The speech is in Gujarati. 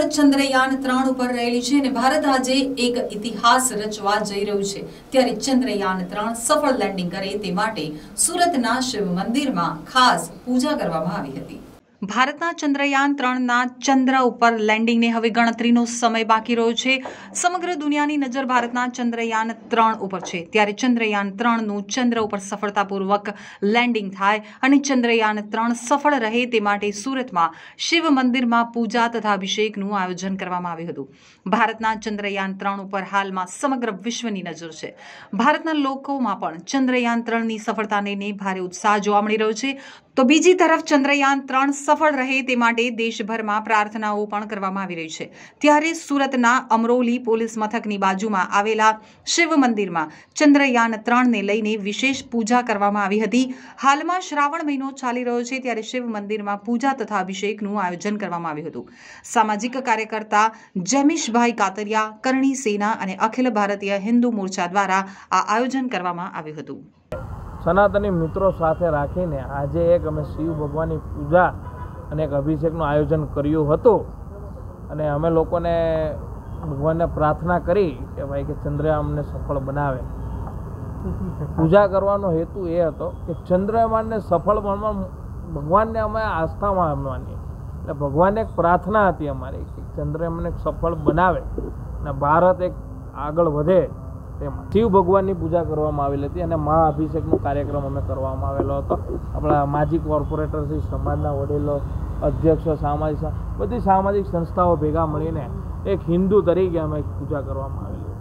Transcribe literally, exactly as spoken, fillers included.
આગળ ચંદ્રયાન ત્રણ ઉપર રહેલી છે અને ભારત આજે એક ઇતિહાસ રચવા જઈ રહ્યું છે। ત્યારે ચંદ્રયાન ત્રણ સફળ લેન્ડિંગ કરે તે માટે સુરતના શિવ મંદિરમાં ખાસ પૂજા કરવામાં આવી હતી। ભારતના ચંદ્રયાન ત્રણના ચંદ્ર ઉપર લેન્ડિંગને હવે ગણતરીનો સમય બાકી રહ્યો છે। સમગ્ર દુનિયાની નજર ભારતના ચંદ્રયાન ત્રણ ઉપર છે। ત્યારે ચંદ્રયાન ત્રણનું ચંદ્ર ઉપર સફળતાપૂર્વક લેન્ડિંગ થાય અને ચંદ્રયાન ત્રણ સફળ રહે તે માટે સુરતમાં શિવ મંદિરમાં પૂજા તથા અભિષેકનું આયોજન કરવામાં આવ્યું હતું। ભારતના ચંદ્રયાન ત્રણ ઉપર હાલમાં સમગ્ર વિશ્વની નજર છે। ભારતના લોકોમાં પણ ચંદ્રયાન ત્રણની સફળતાને ભારે ઉત્સાહ જોવા મળી રહ્યો છે। તો બીજી તરફ ચંદ્રયાન ત્રણ સફળ રહે તે માટે દેશભરમાં પ્રાર્થનાઓ પણ કરવામાં આવી રહી છે। ત્યારે સુરતના અમરોલી પોલીસ મથકની બાજુમાં આવેલા શિવ મંદિરમાં ચંદ્રયાન ત્રણને લઈને વિશેષ પૂજા કરવામાં આવી હતી। હાલમાં શ્રાવણ મહિનો ચાલી રહ્યો છે ત્યારે શિવ મંદિરમાં પૂજા તથા અભિષેકનું આયોજન કરવામાં આવ્યું હતું। સામાજિક કાર્યકર્તા જેમિશભાઈ કાતરિયા, કરણી સેના અને અખિલ ભારતીય હિન્દુ મોરચા દ્વારા આ આયોજન કરવામાં આવ્યું હતું। સનાતની મિત્રો સાથે રાખીને આજે એક અમે શિવ ભગવાનની પૂજા અને એક અભિષેકનું આયોજન કર્યું હતું અને અમે લોકોને ભગવાનને પ્રાર્થના કરી કે ભાઈ કે ચંદ્રયાનને સફળ બનાવે। પૂજા કરવાનો હેતુ એ હતો કે ચંદ્રયાનને સફળ બનવા ભગવાનને અમે આસ્થામાં માનીએ, એટલે ભગવાનને એક પ્રાર્થના હતી અમારી કે ચંદ્રયાનને સફળ બનાવે અને ભારત એક આગળ વધે। તેમાં શિવ ભગવાનની પૂજા કરવામાં આવેલી હતી અને મહાઅભિષેકનો કાર્યક્રમ અમે કરવામાં આવેલો હતો। આપણા માજી કોર્પોરેટર શ્રી, સમાજના વડીલો, અધ્યક્ષો, સામાજિક બધી સામાજિક સંસ્થાઓ ભેગા મળીને એક હિન્દુ તરીકે અમે પૂજા કરવામાં આવેલી।